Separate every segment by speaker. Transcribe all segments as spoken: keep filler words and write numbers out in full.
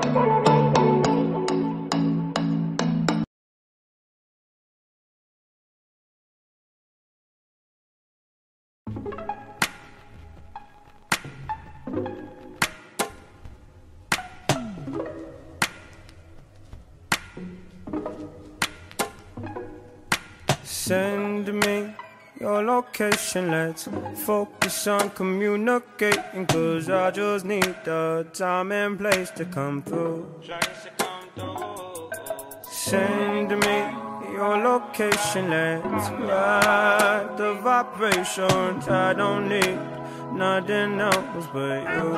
Speaker 1: Send me your location, let's focus on communicating, cause I just need the time and place to come through. Send me your location, let's ride the vibrations. I don't need nothing else but you.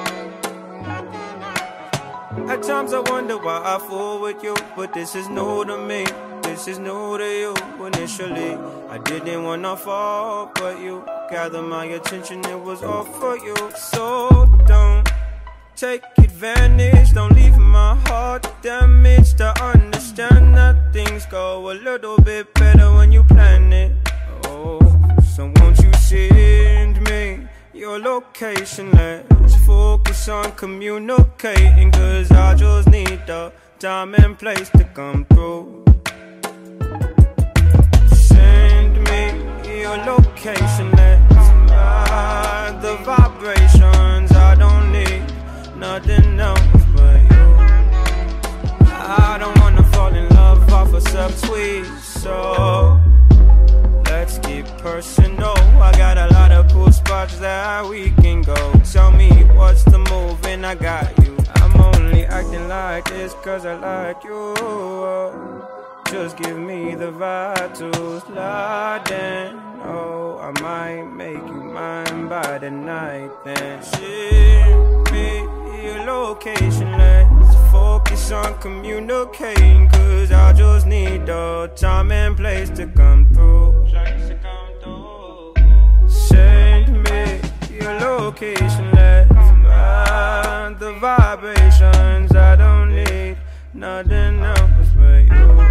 Speaker 1: At times I wonder why I fool with you, but this is new to me. This is new to you. Initially, I didn't wanna fall, but you gathered my attention, it was all for you. So don't take advantage, don't leave my heart damaged. I understand that things go a little bit better when you plan it. Oh, so won't you send me your location, let's focus on communicating, cause I just need the time and place to come through. Your location, let's ride the vibrations. I don't need nothing else but you. I don't wanna fall in love off a subtweet, so let's get personal. I got a lot of cool spots that we can go. Tell me what's the move and I got you. I'm only acting like this cause I like you. Just give me the vibe to slide in. Oh, I might make you mine by the night then. Send me your location, let's focus on communicating, cause I just need the time and place to come through. Send me your location, let's ride the vibrations. I don't need nothing else but you.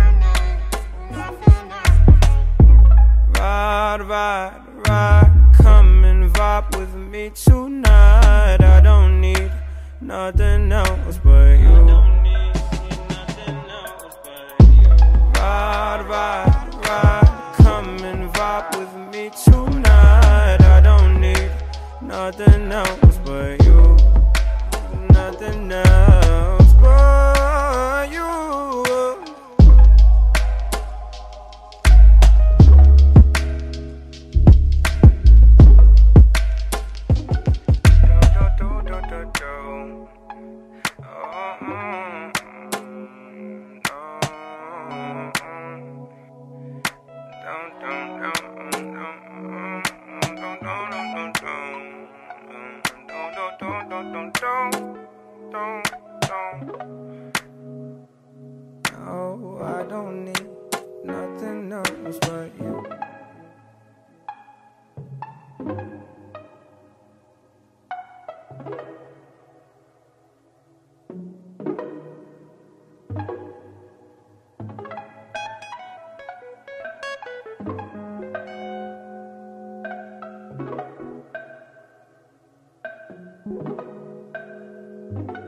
Speaker 1: Ride, ride, ride, come and vibe with me tonight. I don't need nothing else but you. Ride, ride, ride, come and vibe with me tonight. I don't need nothing else but you. Nothing else but you. No, I don't need nothing else but you.
Speaker 2: You